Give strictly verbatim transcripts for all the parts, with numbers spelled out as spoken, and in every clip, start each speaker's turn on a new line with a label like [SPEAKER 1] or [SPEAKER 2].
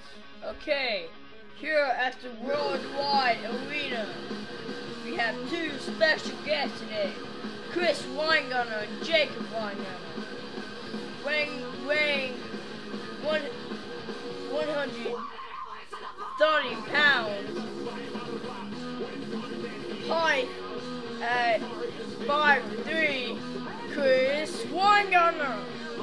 [SPEAKER 1] Okay, here at the Worldwide Arena, we have two special guests today, Chris Weingartner and Jacob Weingartner, weighing, weighing one, one hundred thirty pounds, height at five three, Chris Weingartner.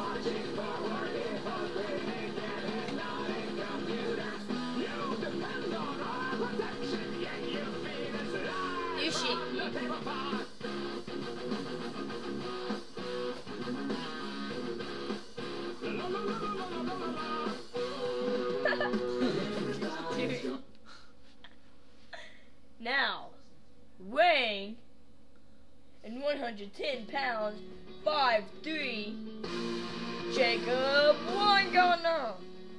[SPEAKER 1] You shit. Now, weighing and one hundred ten pounds, five three, Jacob Weingartner.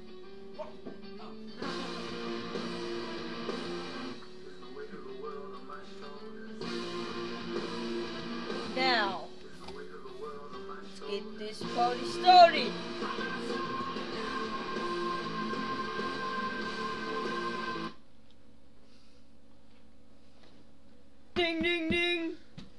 [SPEAKER 1] Now, let's get this party started. Ding, ding, ding.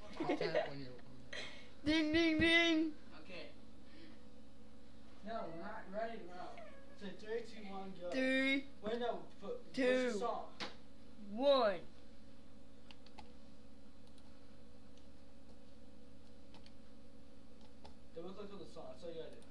[SPEAKER 1] Ding, ding, ding.
[SPEAKER 2] Okay. No, we're not ready now. So three, two, one, go.
[SPEAKER 1] Three,
[SPEAKER 2] Wait, no, but
[SPEAKER 1] two,
[SPEAKER 2] what's the song?
[SPEAKER 1] one.
[SPEAKER 2] Double click on the song. That's all you gotta do.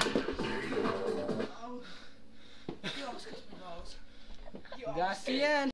[SPEAKER 2] That's the end.